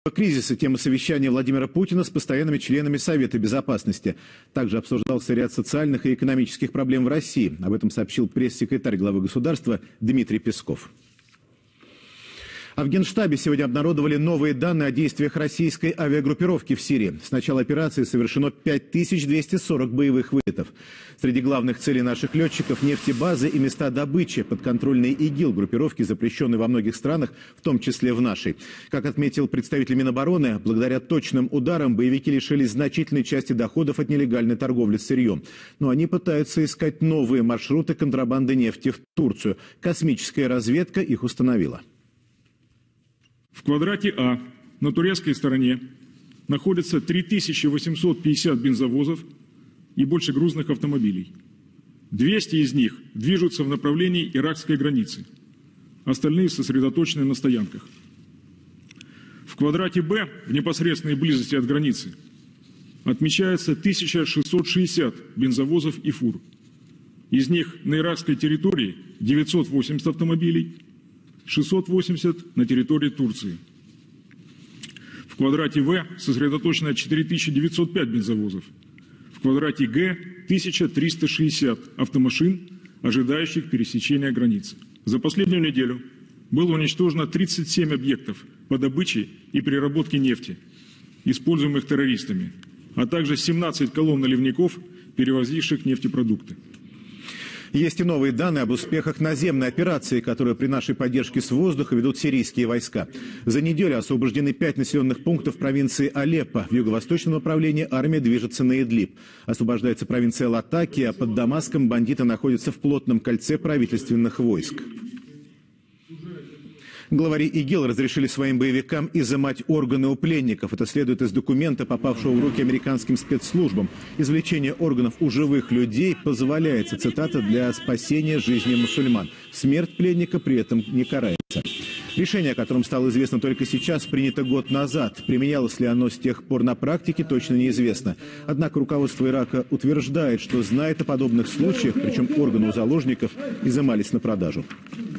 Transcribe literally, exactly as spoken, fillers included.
Кризиса — тема совещания Владимира Путина с постоянными членами Совета Безопасности. Также обсуждался ряд социальных и экономических проблем в России. Об этом сообщил пресс-секретарь главы государства Дмитрий Песков. А в Генштабе сегодня обнародовали новые данные о действиях российской авиагруппировки в Сирии. С начала операции совершено пять тысяч двести сорок боевых вылетов. Среди главных целей наших летчиков – нефтебазы и места добычи, подконтрольные ИГИЛ группировки, запрещенные во многих странах, в том числе в нашей. Как отметил представитель Минобороны, благодаря точным ударам боевики лишились значительной части доходов от нелегальной торговли сырьем. Но они пытаются искать новые маршруты контрабанды нефти в Турцию. Космическая разведка их установила. В квадрате А на турецкой стороне находится три тысячи восемьсот пятьдесят бензовозов и больше грузных автомобилей. двести из них движутся в направлении иракской границы. Остальные сосредоточены на стоянках. В квадрате Б в непосредственной близости от границы отмечается тысяча шестьсот шестьдесят бензовозов и фур. Из них на иракской территории девятьсот восемьдесят автомобилей, шестьсот восемьдесят на территории Турции. В квадрате В сосредоточено четыре тысячи девятьсот пять бензовозов. В квадрате Г тысяча триста шестьдесят автомашин, ожидающих пересечения границы. За последнюю неделю было уничтожено тридцать семь объектов по добыче и переработке нефти, используемых террористами, а также семнадцать колонн наливников, перевозивших нефтепродукты. Есть и новые данные об успехах наземной операции, которую при нашей поддержке с воздуха ведут сирийские войска. За неделю освобождены пять населенных пунктов провинции Алеппо. В юго-восточном направлении армия движется на Идлиб. Освобождается провинция Латакия, а под Дамаском бандиты находятся в плотном кольце правительственных войск. Главари ИГИЛ разрешили своим боевикам изымать органы у пленников. Это следует из документа, попавшего в руки американским спецслужбам. Извлечение органов у живых людей позволяется, цитата, для спасения жизни мусульман. Смерть пленника при этом не карается. Решение, о котором стало известно только сейчас, принято год назад. Применялось ли оно с тех пор на практике, точно неизвестно. Однако руководство Ирака утверждает, что знает о подобных случаях, причем органы у заложников изымались на продажу.